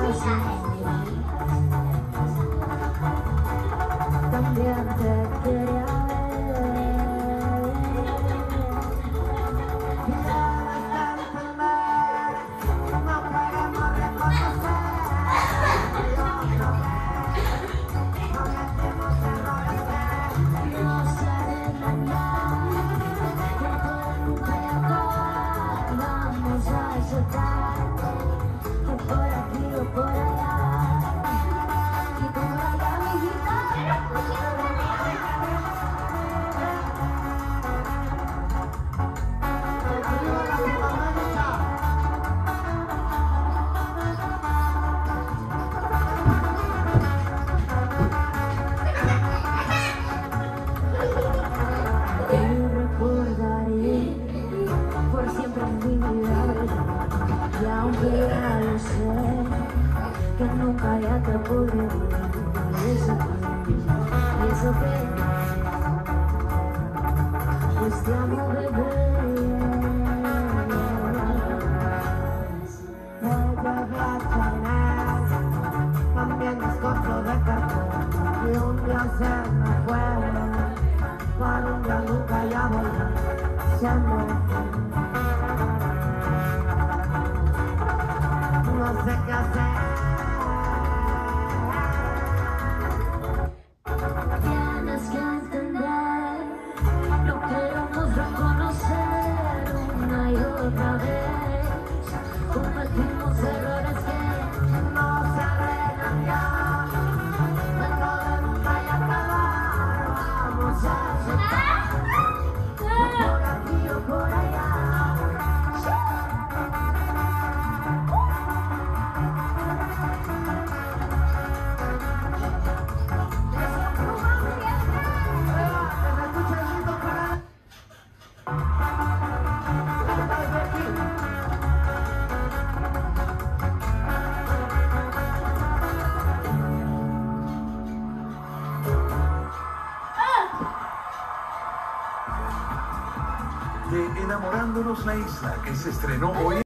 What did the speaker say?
También te quería por aquí o por allá, y como la te recordaré por siempre en mi vida, y aunque ya lo sé, que nunca ya te podré ver. ¿Y eso qué? Pues te amo, bebé. También descontrol de cartón, y un día se me fue, para un día nunca ya volví, se me fue. No sé qué hacer. Tienes que entender, lo queremos reconocer una y otra vez. Cometimos errores que no se arreglan ya. Dentro de nunca y acabar, vamos a aceptar, por aquí o por allá. De Enamorándonos la Isla, que se estrenó hoy.